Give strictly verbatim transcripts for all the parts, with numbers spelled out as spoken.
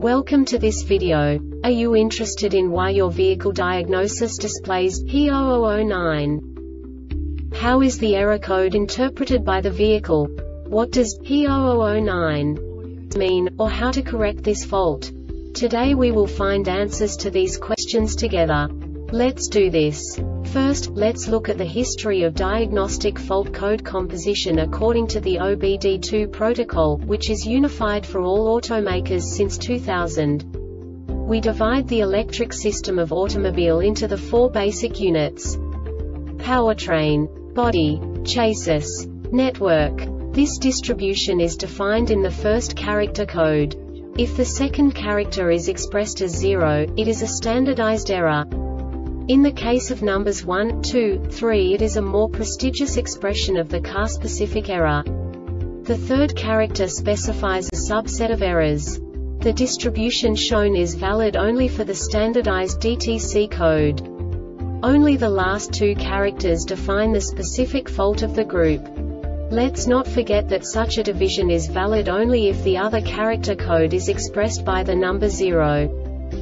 Welcome to this video. Are you interested in why your vehicle diagnosis displays P zero zero zero nine? How is the error code interpreted by the vehicle? What does P zero zero zero nine mean, or how to correct this fault? Today we will find answers to these questions together. Let's do this. First, let's look at the history of diagnostic fault code composition according to the O B D two protocol, which is unified for all automakers since two thousand. We divide the electric system of automobile into the four basic units: powertrain, body, chassis, network. This distribution is defined in the first character code. If the second character is expressed as zero, it is a standardized error. In the case of numbers one, two, three, it is a more prestigious expression of the car-specific error. The third character specifies a subset of errors. The distribution shown is valid only for the standardized D T C code. Only the last two characters define the specific fault of the group. Let's not forget that such a division is valid only if the other character code is expressed by the number zero.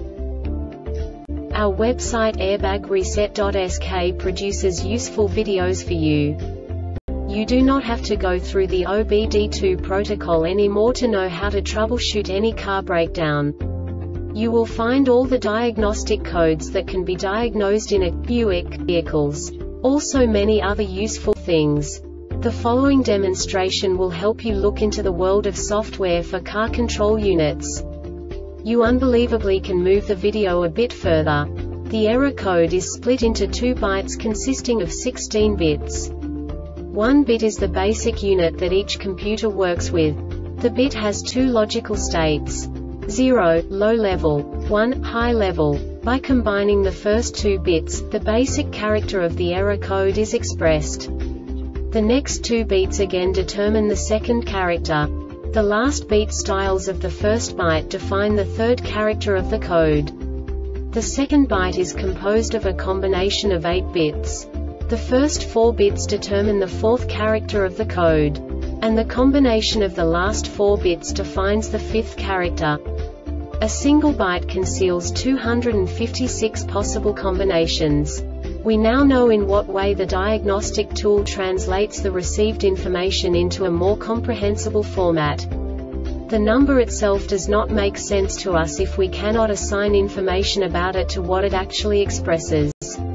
Our website airbag reset dot S K produces useful videos for you. You do not have to go through the O B D two protocol anymore to know how to troubleshoot any car breakdown. You will find all the diagnostic codes that can be diagnosed in a Buick vehicles. Also many other useful things. The following demonstration will help you look into the world of software for car control units. You unbelievably can move the video a bit further. The error code is split into two bytes consisting of sixteen bits. One bit is the basic unit that each computer works with. The bit has two logical states: zero, low level, one, high level. By combining the first two bits, the basic character of the error code is expressed. The next two beats again determine the second character. The last beat styles of the first byte define the third character of the code. The second byte is composed of a combination of eight bits. The first four bits determine the fourth character of the code. And the combination of the last four bits defines the fifth character. A single byte conceals two hundred fifty-six possible combinations. We now know in what way the diagnostic tool translates the received information into a more comprehensible format. The number itself does not make sense to us if we cannot assign information about it to what it actually expresses.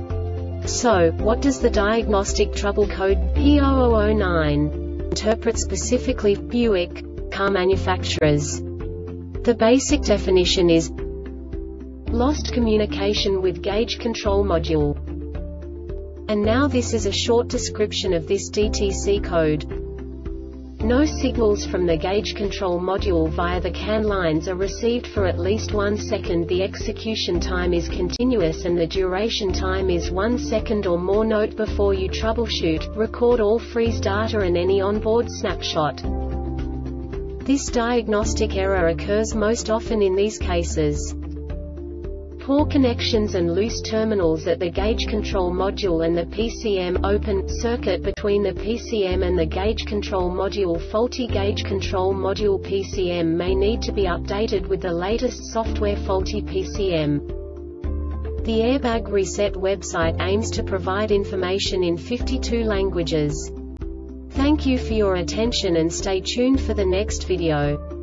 So, what does the diagnostic trouble code P zero zero zero nine interpret specifically for Buick car manufacturers? The basic definition is lost communication with gauge control module. And now this is a short description of this D T C code. No signals from the gauge control module via the C A N lines are received for at least one second. The execution time is continuous and the duration time is one second or more. Note before you troubleshoot, record all freeze data and any onboard snapshot. This diagnostic error occurs most often in these cases: poor connections and loose terminals at the gauge control module and the P C M, open circuit between the P C M and the gauge control module. Faulty gauge control module P C M may need to be updated with the latest software. Faulty P C M. The Airbag Reset website aims to provide information in fifty-two languages. Thank you for your attention and stay tuned for the next video.